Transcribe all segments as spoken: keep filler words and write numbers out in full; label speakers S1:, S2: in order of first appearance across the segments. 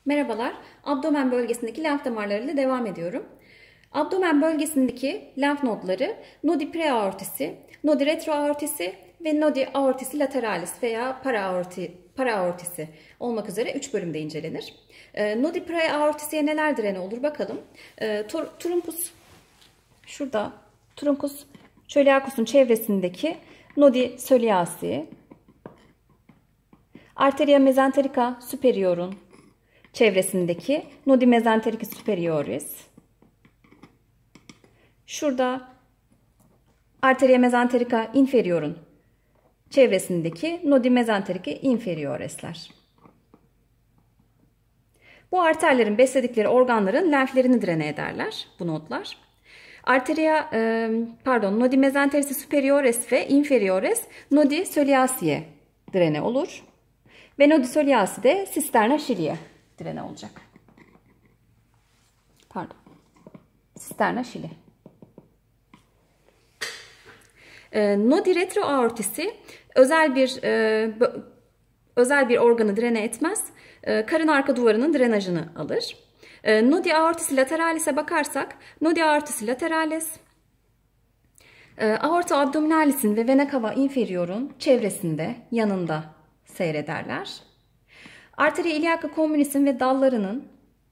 S1: Merhabalar, abdomen bölgesindeki lenf damarlarıyla devam ediyorum. Abdomen bölgesindeki lenf nodları nodi preaortisi, nodi retroaortisi ve nodi aortisi lateralis veya paraaorti, paraaortisi olmak üzere üç bölümde incelenir. E, nodi preaortisiye neler direne olur bakalım. E, tur, truncus, şurada truncus coeliacus'un çevresindeki nodi coeliaci, arteria mesenterica superior'un çevresindeki nodi mesenterici superioris. Şurada arteria mesenterica inferior'un çevresindeki nodi mesenterici inferioresler. Bu arterlerin besledikleri organların lenflerini drene ederler bu nodlar. Arteria pardon nodi mesenterici superiores ve inferiores nodi coeliaci'ye drene olur. Ve nodi coeliaci de cisterna chili'ye direne olacak. Pardon. Cisterna chili. E, nodi retroaortisi özel bir e, özel bir organı drene etmez. E, karın arka duvarının drenajını alır. E, nodi aortisi lateralis'e bakarsak, nodi aortisi lateralis, e, aorta abdominalis'in ve vena cava inferior'un çevresinde, yanında seyrederler. Arteria iliaca communis'in ve dallarının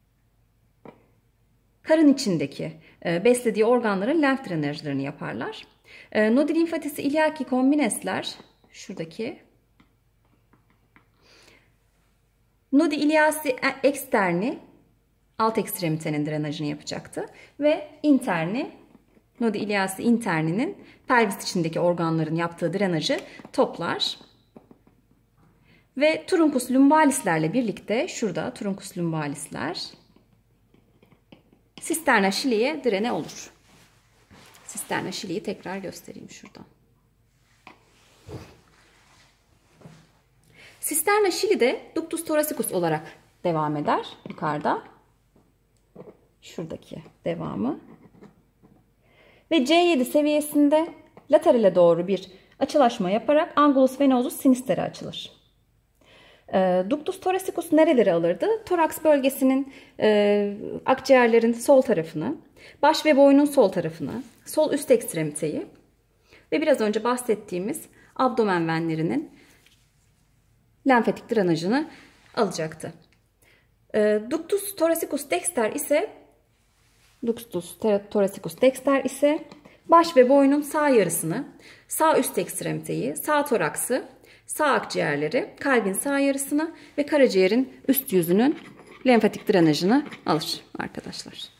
S1: karın içindeki e, beslediği organların lenf drenajlarını yaparlar. E, nodi limfatisi iliaci communesler, şuradaki nodi iliaci externi alt ekstremitenin drenajını yapacaktı ve interni nodi iliaci interninin pelvis içindeki organların yaptığı drenajı toplar. Ve truncus lumbalislerle birlikte şurada truncus lumbalisler cisterna chili'ye direne olur. Cisterna chili'yi tekrar göstereyim şuradan. Cisterna chili de ductus thoracicus olarak devam eder yukarıda. Şuradaki devamı. Ve C yedi seviyesinde laterale doğru bir açılaşma yaparak angulus venosus sinistere açılır. E, ductus thoracicus nereleri alırdı? Toraks bölgesinin e, akciğerlerin sol tarafını, baş ve boynun sol tarafını, sol üst ekstremiteyi ve biraz önce bahsettiğimiz abdomen venlerinin lenfatik drenajını alacaktı. E, ductus thoracicus dexter ise ductus thoracicus dexter ise baş ve boynun sağ yarısını, sağ üst ekstremiteyi, sağ toraksı, sağ akciğerleri, kalbin sağ yarısını ve karaciğerin üst yüzünün lenfatik drenajını alır arkadaşlar.